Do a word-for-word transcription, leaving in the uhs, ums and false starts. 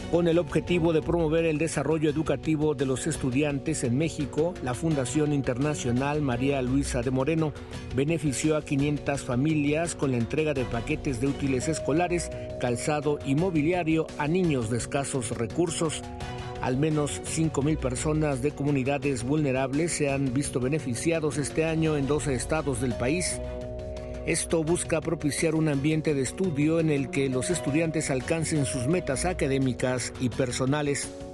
Con el objetivo de promover el desarrollo educativo de los estudiantes en México, la Fundación Internacional María Luisa de Moreno benefició a quinientas familias con la entrega de paquetes de útiles escolares, calzado y mobiliario a niños de escasos recursos. Al menos cinco mil personas de comunidades vulnerables se han visto beneficiados este año en doce estados del país. Esto busca propiciar un ambiente de estudio en el que los estudiantes alcancen sus metas académicas y personales.